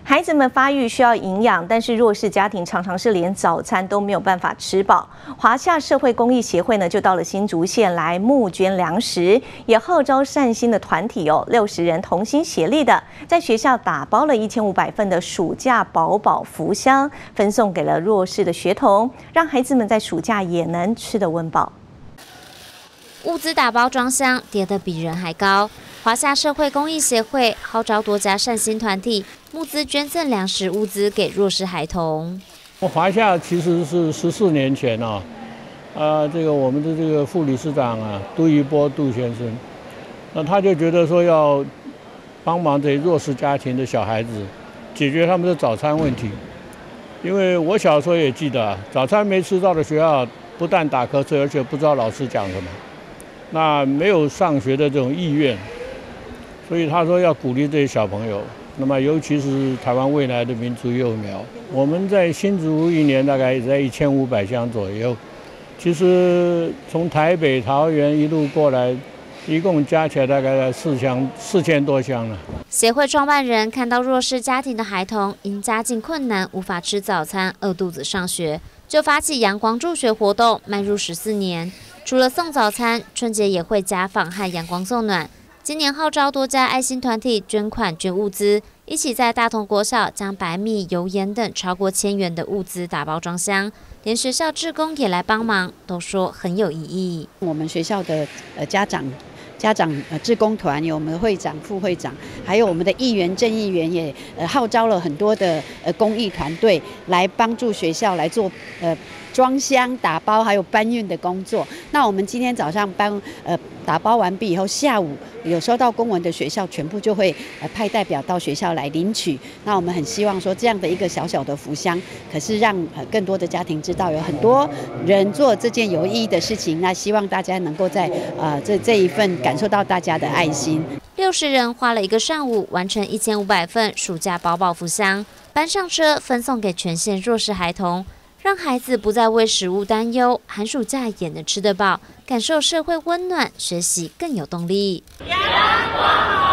孩子们发育需要营养，但是弱势家庭常常是连早餐都没有办法吃饱。华夏社会公益协会呢，就到了新竹县来募捐粮食，也号召善心的团体60人同心协力的，在学校打包了1500份的暑假饱饱福箱，分送给了弱势的学童，让孩子们在暑假也能吃得温饱。 物资打包装箱叠得比人还高。华夏社会公益协会号召多家善心团体募资捐赠粮食物资给弱势孩童。 华夏其实是14年前这个我们的这个副理事长杜一波杜先生，那他就觉得说要帮忙这些弱势家庭的小孩子解决他们的早餐问题，因为我小时候也记得早餐没吃到的学校不但打瞌睡，而且不知道老师讲什么，那没有上学的这种意愿。所以他说要鼓励这些小朋友，那么尤其是台湾未来的民族幼苗。我们在新竹一年大概也在1500箱左右，其实从台北、桃园一路过来，一共加起来大概4000多箱了。 协会创办人看到弱势家庭的孩童因家境困难无法吃早餐，饿肚子上学，就发起阳光助学活动，迈入14年。除了送早餐，春节也会家访和阳光送暖。今年号召多家爱心团体捐款捐物资，一起在大同国小将白米、油盐等超过1000元的物资打包装箱，连学校志工也来帮忙，都说很有意义。 我们学校的家长志工团有我们的会长、副会长，还有我们的议员、正议员也号召了很多的公益团队来帮助学校来做装箱、打包还有搬运的工作。那我们今天早上打包完毕以后，下午有收到公文的学校全部就会派代表到学校来领取。那我们很希望说这样的一个小小的福箱，可是让更多的家庭知道有很多人做这件有意义的事情。那希望大家能够在这一份感受到大家的爱心。 60人花了1个上午完成1500份暑假饱饱福箱，搬上车分送给全县弱势孩童。让孩子不再为食物担忧，寒暑假也能吃得饱，感受社会温暖，学习更有动力。阳光